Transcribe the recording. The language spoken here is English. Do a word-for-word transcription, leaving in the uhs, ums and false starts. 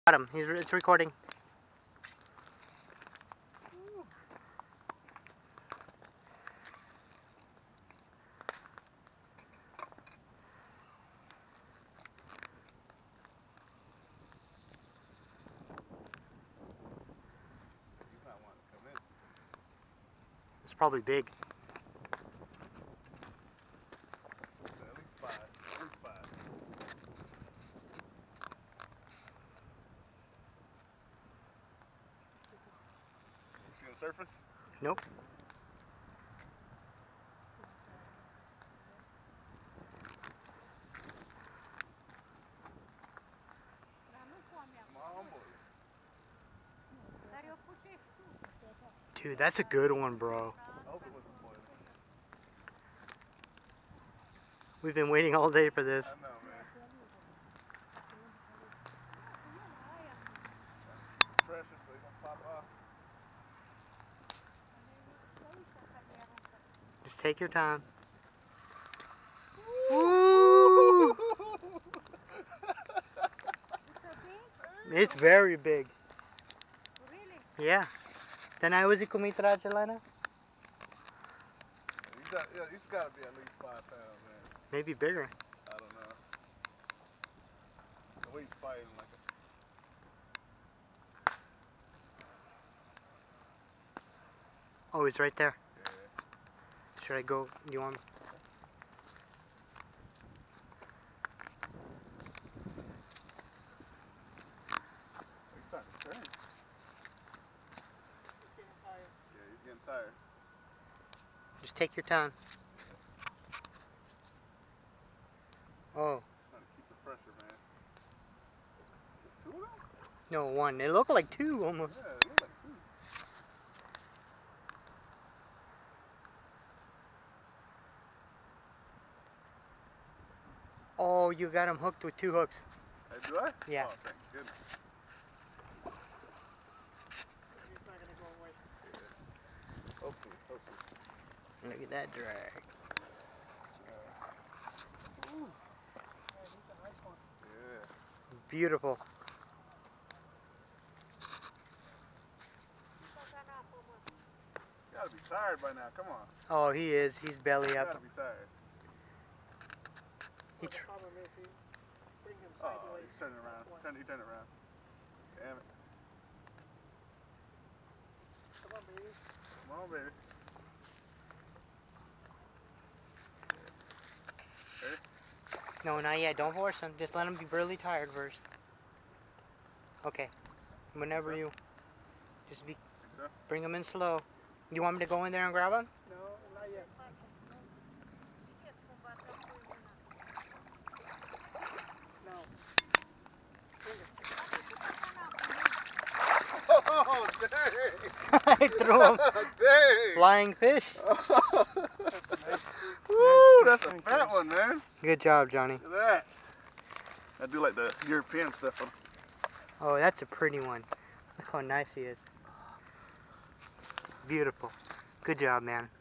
Got him. He's it's recording. It's probably big. Surface? Nope. Dude, that's a good one, bro. We've been waiting all day for this. I know, man. Pressure so you don't pop off. Just take your time. Woo! It's very big. Really? Yeah. Tanay uzi kumitra chalana? He's got, yeah, he's got to be at least five pounds, man. Maybe bigger. I don't know. The way he's fighting like a... Oh, he's right there. Yeah. Should I go? You want? He's starting to turn. He's getting tired. Yeah, he's getting tired. Just take your time. Oh. Trying to keep the pressure, man. Two of them? No, one. They look like two almost. Yeah, they look like two. Oh, you got him hooked with two hooks. Hey, do I? Yeah. Oh, thank goodness. He's not gonna go away. Yeah. Hopefully, hopefully. Look at that drag. Ooh. Yeah, he's a nice one. Yeah. Beautiful. You gotta be tired by now, come on. Oh, he is. He's belly You up. gotta be tired. He Well, the problem is you bring him Oh, sideways. he's turning around. One. Turn, he turned around. Damn it. Come on, baby. Come on, baby. Ready? No, not yet. Don't force him. Just let him be really tired first. Okay. Whenever you just be, Think so? bring him in slow. You want me to go in there and grab him? No, not yet. No. Bring it. Oh, dang! I threw him. Dang! Flying fish. That's a nice. Woo, that's a fat one, man. Good job, Johnny. Look at that. I do like the European stuff on. Oh, that's a pretty one. Look how nice he is. Beautiful. Good job, man.